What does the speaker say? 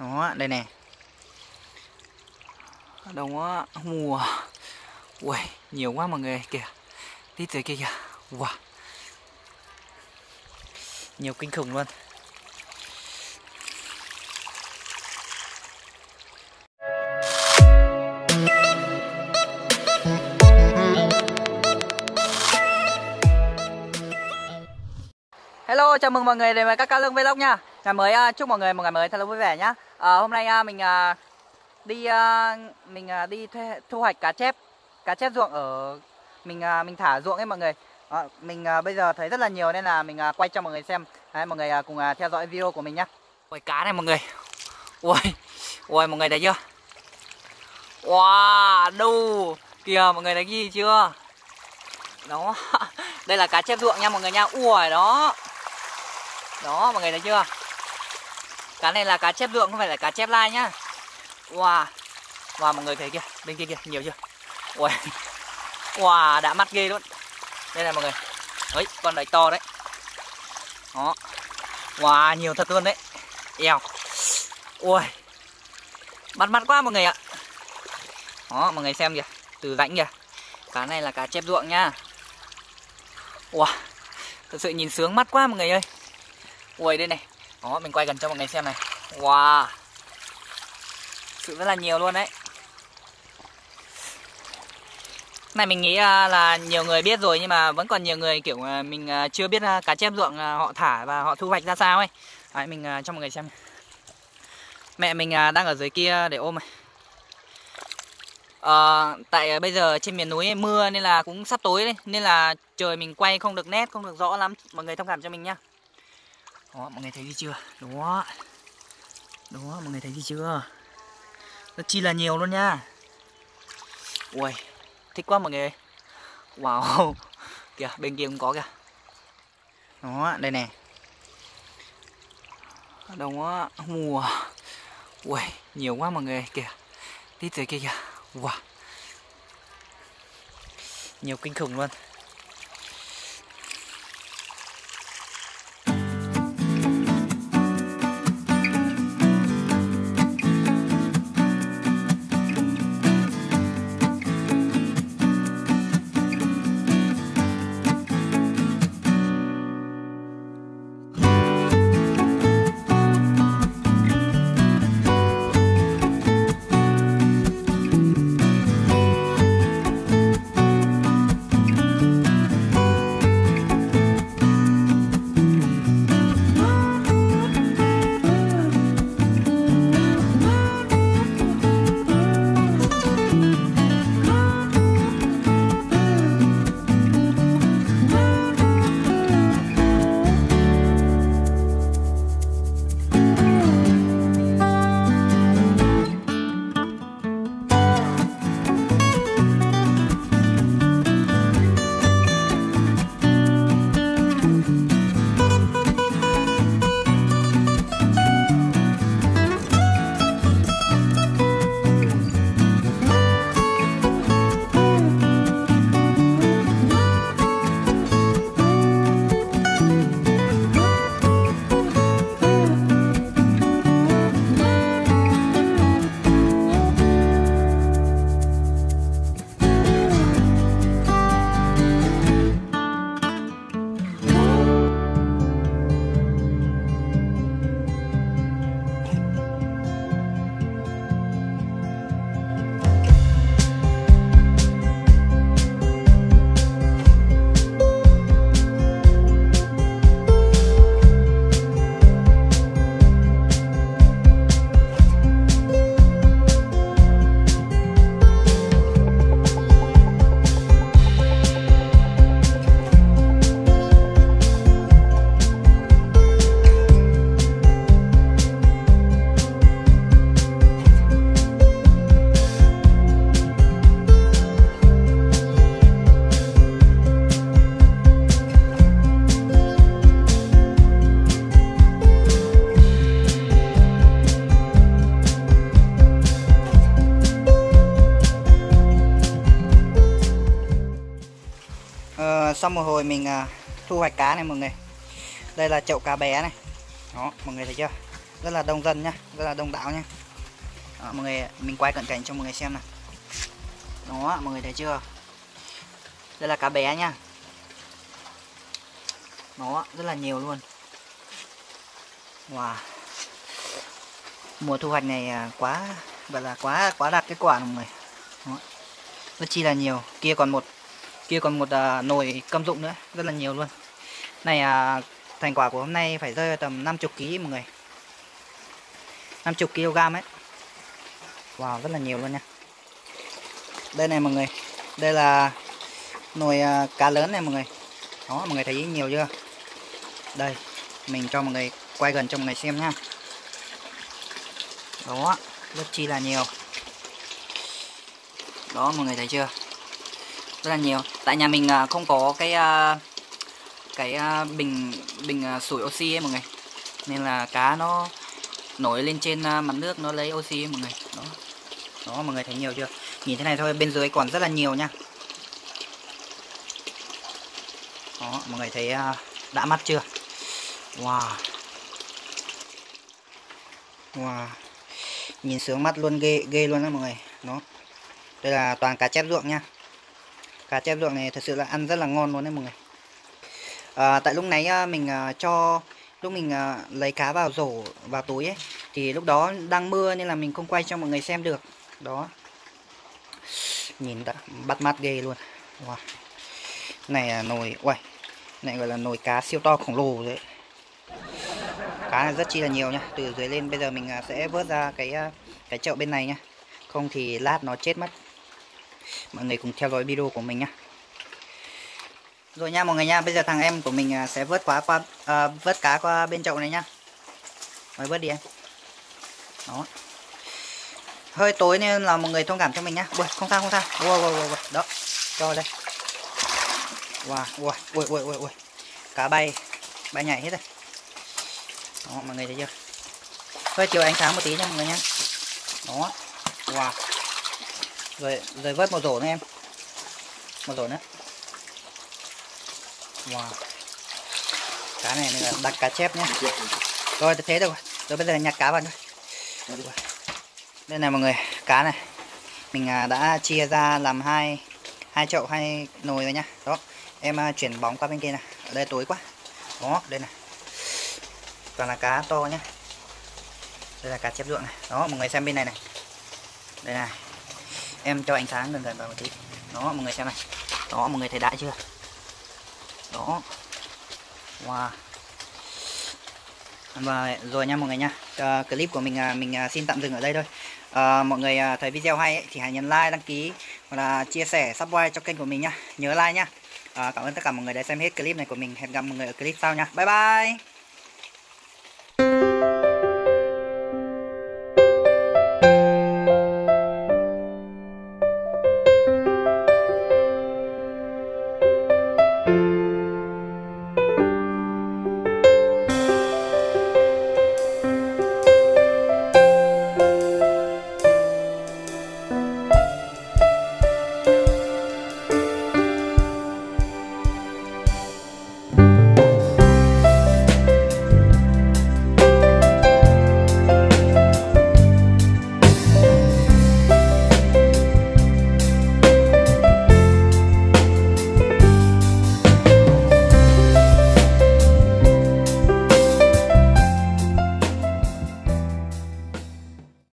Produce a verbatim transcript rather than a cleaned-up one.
Đó, đây nè. Đó, mùa. Ui, nhiều quá mọi người kìa. Tít dưới kia kìa. Wow. Nhiều kinh khủng luôn. Hello, chào mừng mọi người đến với các Cao Lương Vlog nha. Ngày mới uh, chúc mọi người một ngày mới thật là vui vẻ nhá. Uh, hôm nay uh, mình uh, đi uh, mình uh, đi thuê, thu hoạch cá chép, cá chép ruộng ở mình uh, mình thả ruộng ấy mọi người. Uh, mình uh, bây giờ thấy rất là nhiều nên là mình uh, quay cho mọi người xem. Đấy, mọi người uh, cùng uh, theo dõi video của mình nhá. Ôi cá này mọi người. Ui, ui mọi người thấy chưa? Wow, đu kìa mọi người thấy gì chưa? Đó, đây là cá chép ruộng nha mọi người nha. Ui đó. Đó mọi người thấy chưa? Cá này là cá chép ruộng không phải là cá chép lai nhá. Wow. Wow mọi người thấy kìa, bên kia kìa, nhiều chưa? Wow. Wow, đã mắt ghê luôn. Đây này mọi người. Đấy, con đấy to đấy. Đó. Wow, nhiều thật luôn đấy. Eo. Ui. Bắt mắt quá mọi người ạ. Đó, mọi người xem kìa, từ rãnh kìa. Cá này là cá chép ruộng nha. Wow. Thật sự nhìn sướng mắt quá mọi người ơi. Ui đây này. Đó mình quay gần cho mọi người xem này. Wow. Sự rất là nhiều luôn đấy. Này mình nghĩ là nhiều người biết rồi nhưng mà vẫn còn nhiều người kiểu mình chưa biết cá chép ruộng họ thả và họ thu hoạch ra sao ấy. Đấy, mình cho mọi người xem. Mẹ mình đang ở dưới kia để ôm này. À, tại bây giờ trên miền núi ấy, mưa nên là cũng sắp tối đấy, nên là trời mình quay không được nét, không được rõ lắm. Mọi người thông cảm cho mình nhá. Đó, mọi người thấy gì chưa? Đó. Đó, mọi người thấy gì chưa? Rất chi là nhiều luôn nha. Ui, thích quá mọi người ơi. Wow. Kìa, bên kia cũng có kìa. Đó, đây nè. Đó, mùa. Ui, nhiều quá mọi người kìa. Tít dưới kia kìa. Wow. Nhiều kinh khủng luôn. Sau một hồi mình uh, thu hoạch cá này mọi người. Đây là chậu cá bé này. Đó, mọi người thấy chưa? rất là đông dân nhá, rất là đông đảo nhá. Đó, mọi người mình quay cận cảnh cho mọi người xem nào. Đó, mọi người thấy chưa? Đây là cá bé nhá. Nó rất là nhiều luôn. Wow. Mùa thu hoạch này quá gọi là quá quá đạt kết quả mọi người. Đó. Rất chi là nhiều. Kia còn một kia còn một uh, nồi cơm dụng nữa, rất là nhiều luôn. Này uh, thành quả của hôm nay phải rơi tầm năm mươi ki lô gam mọi người. năm mươi ki lô gam ấy. Wow, rất là nhiều luôn nha. Đây này mọi người. Đây là nồi uh, cá lớn này mọi người. Đó, mọi người thấy nhiều chưa? Đây, mình cho mọi người quay gần cho mọi người xem nhá. Đó, rất chi là nhiều. Đó, mọi người thấy chưa? Rất là nhiều. Tại nhà mình không có cái cái bình bình sủi oxy ấy mọi người, nên là cá nó nổi lên trên mặt nước, nó lấy oxy ấy mọi người. Đó, đó mọi người thấy nhiều chưa? Nhìn thế này thôi, bên dưới còn rất là nhiều nha. Đó, mọi người thấy đã mắt chưa? Wow. Wow. Nhìn sướng mắt luôn, ghê ghê luôn đó mọi người. Đó. Đây là toàn cá chép ruộng nha. Cá chép ruộng này thật sự là ăn rất là ngon luôn đấy mọi người. À, tại lúc nãy mình uh, cho lúc mình uh, lấy cá vào rổ vào túi ấy, thì lúc đó đang mưa nên là mình không quay cho mọi người xem được. Đó. Nhìn đã bắt mắt ghê luôn. Wow. Này là nồi, uầy, này gọi là nồi cá siêu to khổng lồ đấy. Cá này rất chi là nhiều nhá. Từ dưới lên bây giờ mình sẽ vớt ra cái cái chậu bên này nhá. Không thì lát nó chết mất. Mọi người cùng theo dõi video của mình nhá. Rồi nha mọi người nha, bây giờ thằng em của mình sẽ vớt quá qua uh, vớt cá qua bên chậu này nhá. Rồi vớt đi em. Đó. Hơi tối nên là mọi người thông cảm cho mình nhá. Ui, không sao không sao. Wow, wow, wow. Đó. Cho đây. Wow, wow, ui ui ui ui. Cá bay bay nhảy hết rồi. Đó, mọi người thấy chưa? Hơi chiều ánh sáng một tí nha mọi người nhá. Đó. Wow. Rồi rồi vớt một rổ nữa em. Một rổ nữa. Wow. Cá này là đặt cá chép nhé. Rồi thế được rồi. Rồi bây giờ nhặt cá vào thôi. Đây này mọi người, cá này mình đã chia ra làm hai hai chậu, hai nồi rồi nhá. Đó. Em chuyển bóng qua bên kia này. Ở đây tối quá. Đó, đây này. Toàn là cá to nhá. Đây là cá chép ruộng này. Đó, mọi người xem bên này này. Đây này. Em cho ánh sáng gần gần vào một tí. Đó, mọi người xem này. Đó, mọi người thấy đã chưa? Đó. Wow. Và rồi nha mọi người nha. Uh, clip của mình uh, mình uh, xin tạm dừng ở đây thôi. Uh, mọi người uh, thấy video hay ấy, thì hãy nhấn like, đăng ký và là chia sẻ, subscribe cho kênh của mình nhá. Nhớ like nhá. Uh, cảm ơn tất cả mọi người đã xem hết clip này của mình. Hẹn gặp mọi người ở clip sau nha. Bye bye.